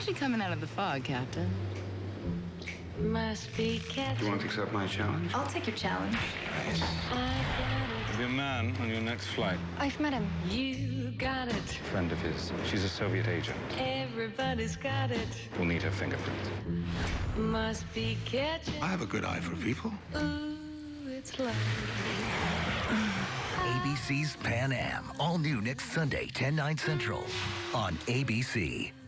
she coming out of the fog, Captain? Must be catching. Do you want to accept my challenge? I'll take your challenge. Be a man on your next flight. I've met him. You got it. Friend of his. She's a Soviet agent. Everybody's got it. We'll need her fingerprints. Must be catching. I have a good eye for people. Ooh, it's love. ABC's Pan Am. All new next Sunday, 10/9 Central on ABC.